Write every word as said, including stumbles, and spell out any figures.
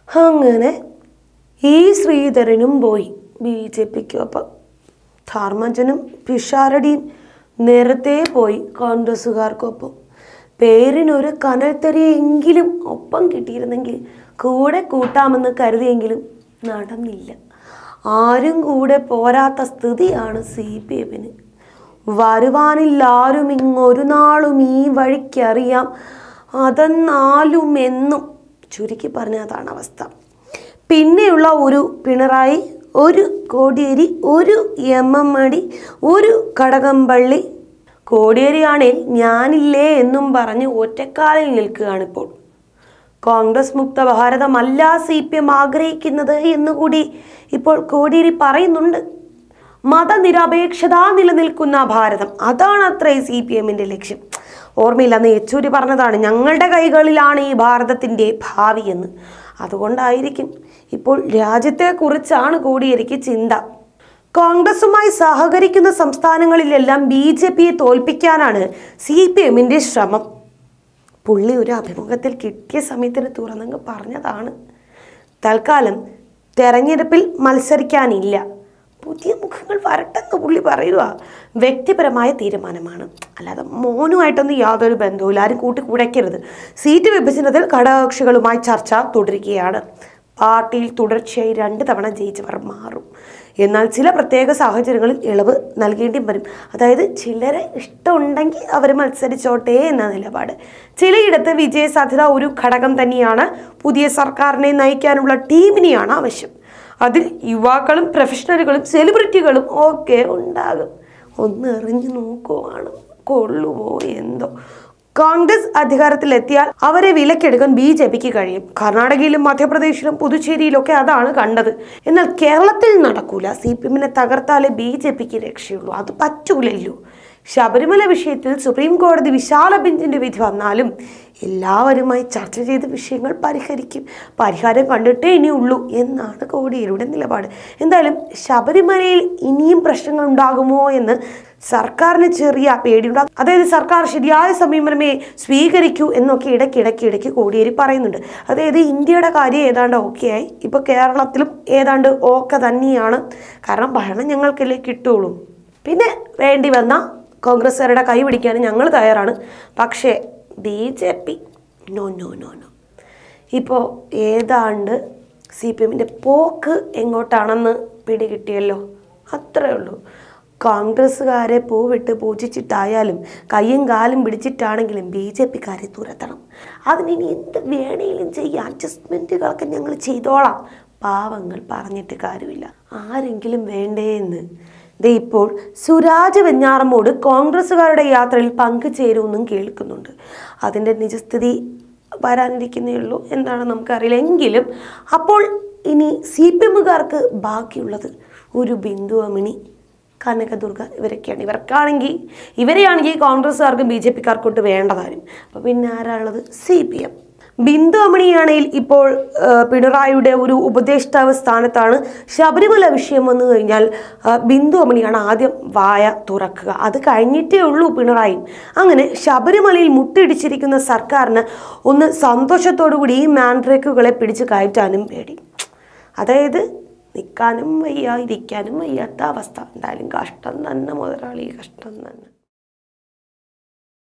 അങ്ങനെ ഈ ശ്രീധരനും പോയി ബി ജെ പിക്ക് ഒപ്പം. ധർമ്മജനും പിഷാരടിയും നേരത്തെ പോയി കോൺഗ്രസ്സുകാർക്കൊപ്പം. പേരിനൊരു കനൽത്തരിയെങ്കിലും ഒപ്പം കിട്ടിയിരുന്നെങ്കിൽ കൂടെ കൂട്ടാമെന്ന് കരുതിയെങ്കിലും നടന്നില്ല. ആരും കൂടെ പോരാത്ത സ്ഥിതിയാണ് സി പി എമ്മിന്. വരുവാനില്ലാരും ഇങ്ങൊരു നാളും ഈ വഴിക്കറിയാം അതെന്നാലും എന്നും ചുരുക്കി പറഞ്ഞതാണ് അവസ്ഥ. പിന്നെയുള്ള ഒരു പിണറായി, ഒരു കോടിയേരി, ഒരു എം എം മണി, ഒരു കടകംപള്ളി. കോടിയേരിയാണെങ്കിൽ ഞാനില്ലേ എന്നും പറഞ്ഞ് ഒറ്റക്കാലിൽ നിൽക്കുകയാണിപ്പോൾ. കോൺഗ്രസ് മുക്ത ഭാരതമല്ല സി പി എം ആഗ്രഹിക്കുന്നത് എന്നുകൂടി ഇപ്പോൾ കോടിയേരി പറയുന്നുണ്ട്. മതനിരപേക്ഷത നിലനിൽക്കുന്ന ഭാരതം, അതാണ് അത്രേ സി പി എമ്മിൻ്റെ ലക്ഷ്യം. ഓർമ്മയില്ല, അന്ന് യെച്ചൂരി പറഞ്ഞതാണ് ഞങ്ങളുടെ കൈകളിലാണ് ഈ ഭാരതത്തിൻ്റെ ഭാവി എന്ന്. അതുകൊണ്ടായിരിക്കും ഇപ്പോൾ രാജ്യത്തെക്കുറിച്ചാണ് കോടിയേരിക്ക് ചിന്ത. കോൺഗ്രസുമായി സഹകരിക്കുന്ന സംസ്ഥാനങ്ങളിലെല്ലാം ബി ജെ പിയെ തോൽപ്പിക്കാനാണ് സി പി എമ്മിൻ്റെ ശ്രമം. പുള്ളി ഒരു അഭിമുഖത്തിൽ കിട്ടിയ സമയത്തിന് തുറന്നങ്ങ് പറഞ്ഞതാണ്. തൽക്കാലം തെരഞ്ഞെടുപ്പിൽ മത്സരിക്കാനില്ല, പുതിയ മുഖങ്ങൾ വരട്ടെന്ന് പുള്ളി പറയുക. വ്യക്തിപരമായ തീരുമാനമാണ്, അല്ലാതെ മോനുമായിട്ടൊന്നും യാതൊരു ബന്ധവുമില്ല. ആരും കൂട്ടി കുഴയ്ക്കരുത്. സീറ്റ് വിഭജനത്തിൽ ഘടകകക്ഷികളുമായി ചർച്ച തുടരുകയാണ്. പാർട്ടിയിൽ തുടർച്ചയായി രണ്ട് തവണ ജയിച്ചവർ മാറും. എന്നാൽ ചില പ്രത്യേക സാഹചര്യങ്ങളിൽ ഇളവ് നൽകേണ്ടി വരും. അതായത് ചിലരെ ഇഷ്ടമുണ്ടെങ്കിൽ അവർ മത്സരിച്ചോട്ടെ എന്ന നിലപാട്. ചിലയിടത്ത് വിജയസാധ്യത ഒരു ഘടകം തന്നെയാണ്. പുതിയ സർക്കാരിനെ നയിക്കാനുള്ള ടീമിനെയാണ് ആവശ്യം. അതിൽ യുവാക്കളും പ്രൊഫഷണലുകളും സെലിബ്രിറ്റികളും ഒക്കെ ഉണ്ടാകും. ഒന്ന് എറിഞ്ഞു നോക്കുവാണ്, കൊള്ളുമോ എന്തോ. കോൺഗ്രസ് അധികാരത്തിലെത്തിയാൽ അവരെ വിലക്കെടുക്കാൻ ബി ജെ പിക്ക് കഴിയും. കർണാടകയിലും മധ്യപ്രദേശിലും പുതുച്ചേരിയിലൊക്കെ അതാണ് കണ്ടത്. എന്നാൽ കേരളത്തിൽ നടക്കൂല. സി പി എമ്മിനെ തകർത്താലേ ബി ജെ പിക്ക് രക്ഷയുള്ളൂ. അത് പറ്റൂലല്ലോ. ശബരിമല വിഷയത്തിൽ സുപ്രീം കോടതി വിശാല ബെഞ്ചിന്റെ വിധി വന്നാലും എല്ലാവരുമായി ചർച്ച ചെയ്ത വിഷയങ്ങൾ പരിഹരിക്കും. പരിഹാരം കണ്ടിട്ടേ ഇനിയുള്ളൂ എന്നാണ് കോടിയേരിയുടെ നിലപാട്. എന്തായാലും ശബരിമലയിൽ ഇനിയും പ്രശ്നങ്ങൾ ഉണ്ടാകുമോ എന്ന് സർക്കാരിന് ചെറിയ പേടിയുണ്ടാകും. അതായത് സർക്കാർ ശരിയായ സമീപനമേ സ്വീകരിക്കൂ എന്നൊക്കെ ഇടയ്ക്കിടയ്ക്ക് ഇടയ്ക്ക് കോടിയേരി പറയുന്നുണ്ട്. അതായത് ഇന്ത്യയുടെ കാര്യം ഏതാണ്ട് ഓക്കെ ആയി, ഇപ്പോൾ കേരളത്തിലും ഏതാണ്ട് ഓക്കെ തന്നെയാണ്. കാരണം ഭരണം ഞങ്ങൾക്കല്ലേ കിട്ടുള്ളൂ. പിന്നെ വേണ്ടി വന്ന കോൺഗ്രസ്സുകാരുടെ കൈ പിടിക്കാൻ ഞങ്ങൾ തയ്യാറാണ്. പക്ഷേ B J P no no no no. ഇപ്പോൾ ഏതാണ്ട് സി പി എമ്മിൻ്റെ പോക്ക് എങ്ങോട്ടാണെന്ന് പിടികിട്ടിയല്ലോ. അത്രേ ഉള്ളൂ. കോൺഗ്രസ്സുകാരെ പൂവിട്ട് പൂജിച്ചിട്ടായാലും കയ്യും കാലും പിടിച്ചിട്ടാണെങ്കിലും ബി ജെ പിക്കാരെ തുരത്തണം. അതിനി എന്ത് വേണേലും ചെയ്യാം, അഡ്ജസ്റ്റ്മെൻറ്റുകളൊക്കെ ഞങ്ങൾ ചെയ്തോളാം. പാവങ്ങൾ പറഞ്ഞിട്ട് കാര്യമില്ല. ആരെങ്കിലും വേണ്ടേ എന്ന്. ദേ ഇപ്പോൾ സുരാജ് വെഞ്ഞാറമ്മൂട് കോൺഗ്രസ്സുകാരുടെ യാത്രയിൽ പങ്കുചേരുമെന്നും കേൾക്കുന്നുണ്ട്. അതിൻ്റെ നിജസ്ഥിതി വരാനിരിക്കുന്നേ ഉള്ളൂ, എന്താണെന്ന് നമുക്കറിയില്ല. എങ്കിലും അപ്പോൾ ഇനി സി പി എമ്മുകാർക്ക് ബാക്കിയുള്ളത് ഒരു ബിന്ദു അമ്മിണി, കനകദുർഗ, ഇവരൊക്കെയാണ്. ഇവർക്കാണെങ്കിൽ ഇവരെയാണെങ്കിൽ കോൺഗ്രസ്സുകാർക്കും ബി ജെ പിക്കാർക്കൊട്ട് വേണ്ടതാരും. അപ്പോൾ പിന്നെ ആരാളുള്ളത്? C P M. ബിന്ദു അമ്മിണിയാണെങ്കിൽ ഇപ്പോൾ പിണറായിയുടെ ഒരു ഉപദേഷ്ടാവ് സ്ഥാനത്താണ്. ശബരിമല വിഷയം വന്നു കഴിഞ്ഞാൽ ബിന്ദു അമ്മിണിയാണ് ആദ്യം വായ തുറക്കുക. അത് കഴിഞ്ഞിട്ടേ ഉള്ളൂ പിണറായി. അങ്ങനെ ശബരിമലയിൽ മുട്ടിടിച്ചിരിക്കുന്ന സർക്കാരിന് ഒന്ന് സന്തോഷത്തോടു കൂടി ഈ മാൻഡ്രേക്കുകളെ പിടിച്ച് കയറ്റാനും പേടി. അതായത് നിൽക്കാനും വയ്യ, ഇരിക്കാനും വയ്യാത്ത അവസ്ഥ. എന്തായാലും കഷ്ടം തന്നെ മുതലാളി, കഷ്ടം തന്നെ.